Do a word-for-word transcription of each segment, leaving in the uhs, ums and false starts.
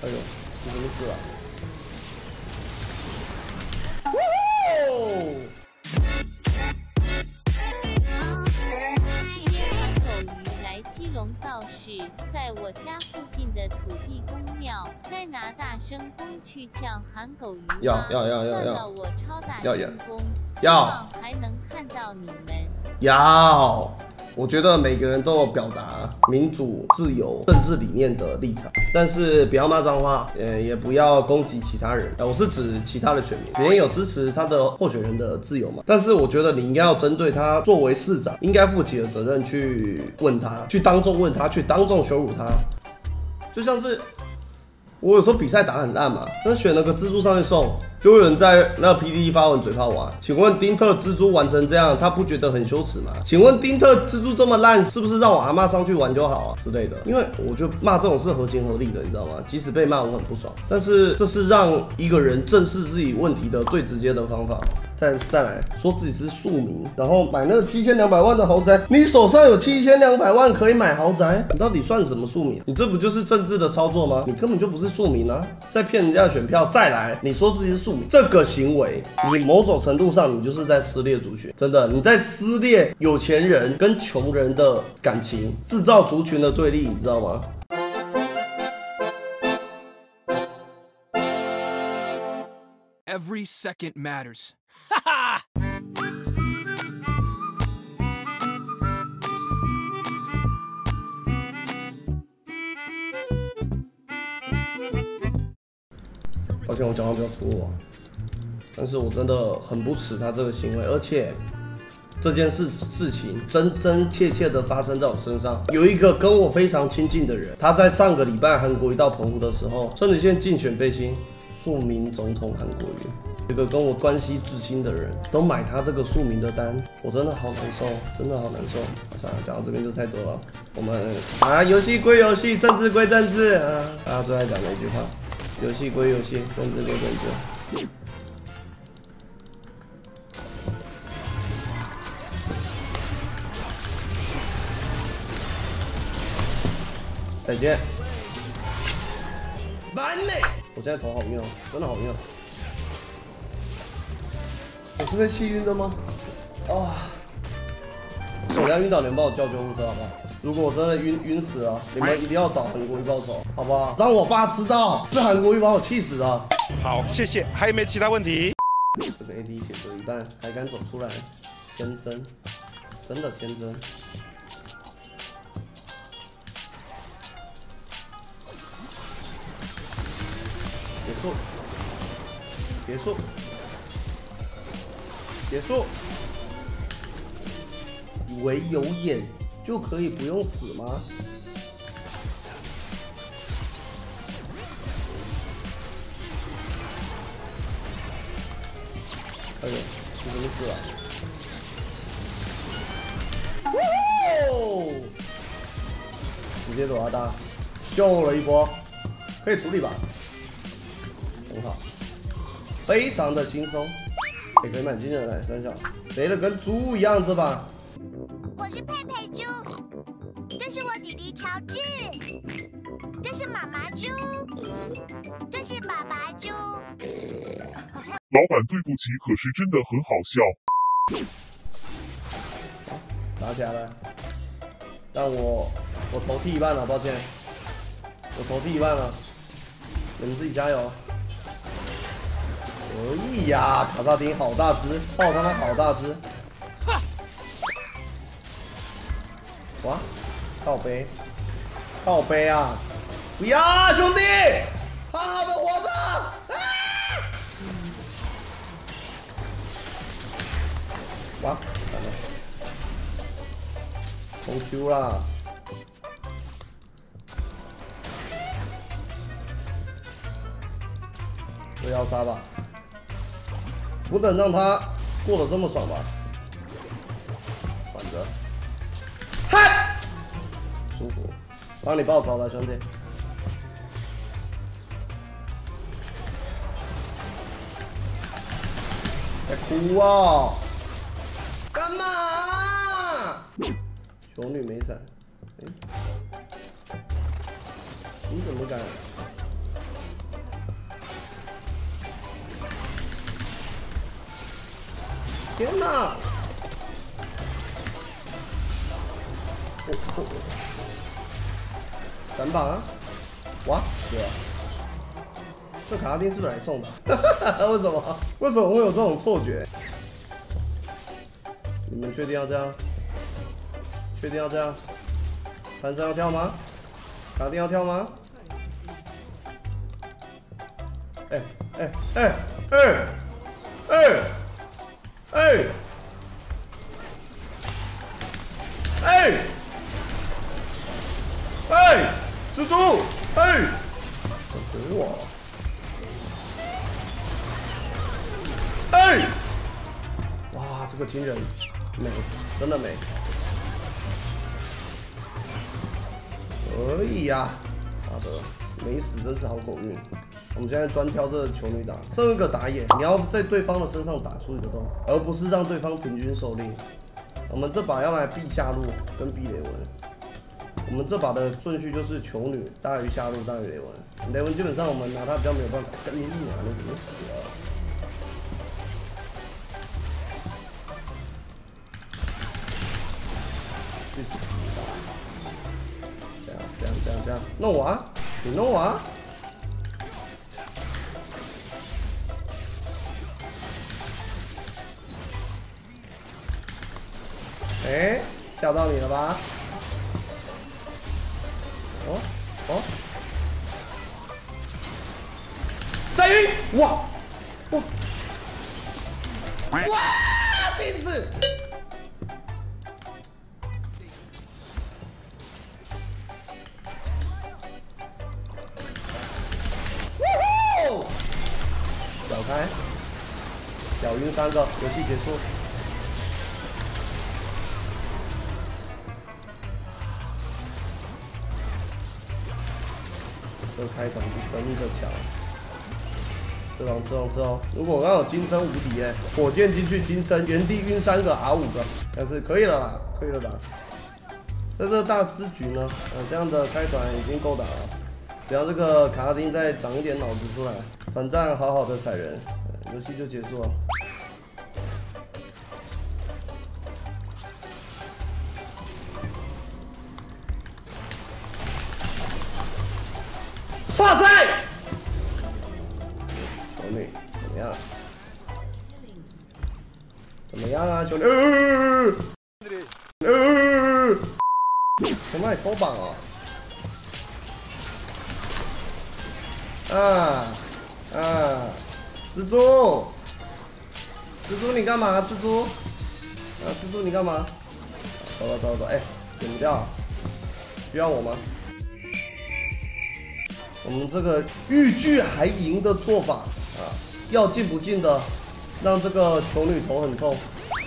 哎呦，你什么事啊？哦！ 狗鱼来基隆造势，在我家附近的土地公庙，该拿大声公去呛喊狗鱼吗？ 要要要要算要了，我超大要声公，希要望还能看到你们。 要，我觉得每个人都有表达民主、自由、政治理念的立场，但是不要骂脏话，呃，也不要攻击其他人。我是指其他的选民，别人有支持他的候选人的自由嘛。但是我觉得你应该要针对他作为市长应该负起的责任去问他，去当众问他，去当众羞辱他，就像是。我有时候比赛打很烂嘛，那选了个蜘蛛上去送，就有人在那 P D D 发文嘴炮我。请问丁特蜘蛛玩成这样，他不觉得很羞耻吗？请问丁特蜘蛛这么烂，是不是让我阿嬷上去玩就好啊之类的？因为我觉得骂这种是合情合理的，你知道吗？即使被骂我很不爽，但是这是让一个人正视自己问题的最直接的方法。再再来说自己是庶民，然后买那个七千两百万的豪宅，你手上有七千两百万可以买豪宅，你到底算什么庶民？你这不就是政治的操作吗？你根本就不是庶民啊！在骗人家的选票，再来你说自己是庶民，这个行为，你某种程度上你就是在撕裂族群，真的，你在撕裂有钱人跟穷人的感情，制造族群的对立，你知道吗 ？Every second matters. 哈哈！ 抱歉，我讲话比较粗鲁啊，但是我真的很不耻他这个行为，而且这件事事情真真切切的发生在我身上。有一个跟我非常亲近的人，他在上个礼拜韩国瑜到澎湖的时候，穿着一件竞选背心，庶民总统韩国瑜。这个跟我关系至亲的人都买他这个庶民的单，我真的好难受，真的好难受。算了，讲到这边就太多了。我们啊，游戏归游戏，政治归政治啊，大家最爱讲的一句话：游戏归游戏，政治归政治。再见。完嘞！我现在头好晕哦，真的好晕哦。我是被气晕的吗？啊！我等下晕倒，你们帮我叫救护车好不好？如果我真的晕晕死了，你们一定要找韩国瑜报仇，好不好？让我爸知道是韩国瑜把我气死的。 好，谢谢。还有没有其他问题？ 这个 A D 写作一半还敢走出来，天真，真的天真。结束，结束。结束。以为有眼就可以不用死吗？哎呦，出什么事了？哦！直接躲他大，秀了一波，可以处理吧？很好，非常的轻松。也可以蛮惊人的，三小，肥的跟猪一样，这把。 我是佩佩猪，这是我弟弟乔治，这是妈妈猪，这是爸爸猪。 老板，对不起，可是真的很好笑。 打起来了，但我我头剃一半了，抱歉，我头剃一半了，你们自己加油。可以呀，卡萨丁好大只，爆他妈好大只！哇，靠背，靠背啊！不要，兄弟，好好的活着！啊！哇，完了，红 Q 啦！这要杀吧？不能让他过得这么爽吧？反着，嗨，舒服，帮你报仇了，兄弟。在哭啊！干嘛啊？熊女没闪，哎，你怎么敢？ 天哪！哦哦，闪榜啊！哇，是啊。这卡拉丁是不是来送的？为什么？为什么会有这种错觉？你们确定要这样？确定要这样？三声要跳吗？卡拉丁要跳吗？哎哎哎哎哎哎哎哎！蜘蛛！哎！等我！哎！哇，这个惊人，美，真的美。可以呀、啊，好的，没死真是好狗运。我们现在专挑这个球女打，剩一个打野，你要在对方的身上打出一个洞，而不是让对方平均受力。我们这把要来避下路跟避雷文。我们这把的顺序就是球女大于下路大于雷文，雷文基本上我们拿它比较没有办法，跟你一拿你怎么死了？去死吧！这样这样这样这样，弄我啊！你弄我啊！哎、欸，吓到你了吧？哦哦，再晕！哇哇哇！第一次！呜呼！小开，小晕三个，游戏结束。这个开团是真的强，吃龙吃龙吃龙！如果我刚好金身无敌哎，火箭进去金身，原地晕三个 R 五个，但是可以了啦，可以了啦。在这个大师局呢，呃，这样的开团已经够打了。只要这个卡拉丁再长一点脑子出来，团战好好的踩人，游戏就结束了。哇塞！球女怎么样？怎么样啊，球女？呃呃，从哪里偷榜哦？啊啊！蜘蛛，蜘蛛你干嘛？蜘蛛，啊，蜘蛛你干嘛？走了走了走，哎，点不掉，需要我吗？我们这个欲拒还迎的做法啊，要进不进的，让这个球女头很痛。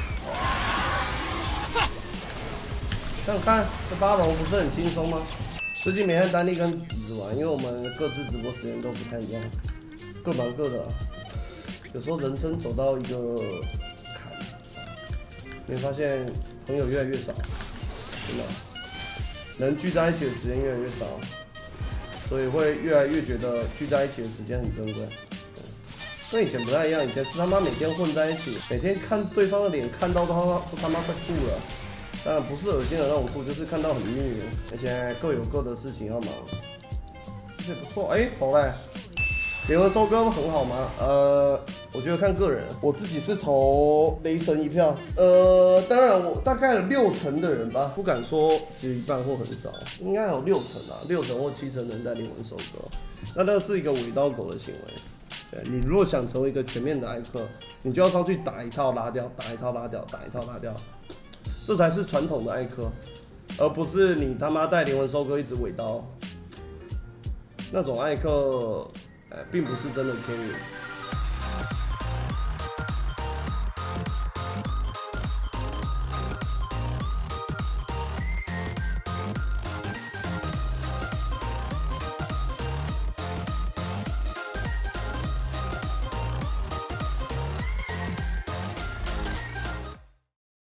想想看，这八龙不是很轻松吗？最近每天单力跟橘子玩，因为我们各自直播时间都不太一样，各忙各的。有时候人生走到一个坎，你会发现朋友越来越少，真的，能聚在一起的时间越来越少。所以会越来越觉得聚在一起的时间很珍贵，跟以前不太一样。以前是他妈每天混在一起，每天看对方的脸，看到都他妈都他妈快吐了。当然不是恶心的那种吐，就是看到很腻，而且各有各的事情要忙。这不错，哎、欸，投嘞。联合收割很好吗？呃，我觉得看个人，我自己是投雷神一票。呃，当然我大概有六成的人吧，不敢说只有一半或很少，应该有六成啊，六成或七成人在灵魂收割。那那是一个尾刀狗的行为。对，你如果想成为一个全面的艾克，你就要上去打一套拉掉，打一套拉掉，打一套拉掉，这才是传统的艾克，而不是你他妈带灵魂收割一直尾刀。那种艾克。呃，并不是真的天宇。